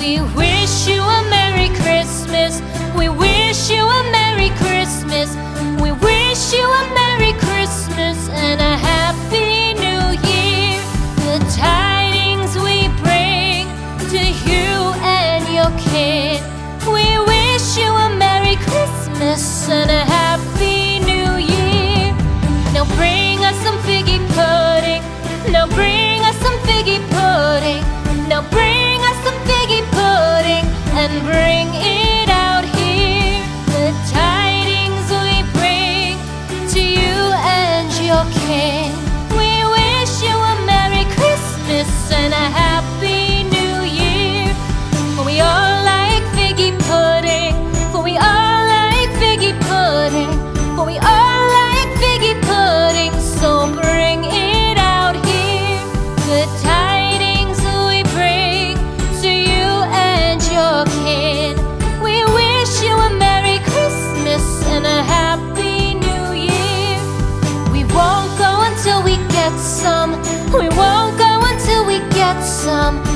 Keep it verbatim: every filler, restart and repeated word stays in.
We wish you a Merry Christmas. We wish you a Merry Christmas. We wish you a Merry Christmas and a Happy New Year. The tidings we bring to you and your kid. We wish you a Merry Christmas and a Happy New Year. Now bring us some figgy pudding. Now bring us some figgy pudding. Now bring us some figgy pudding and bring it out here. The tidings we bring to you and your king. We wish you a Merry Christmas and a Happy New Year. For we all like figgy pudding. For we all like figgy pudding. For we all like figgy pudding. So bring it out here. The tidings we bring to you and your kid. We wish you a Merry Christmas and a Happy New Year. We won't go until we get some. We won't go until we get some.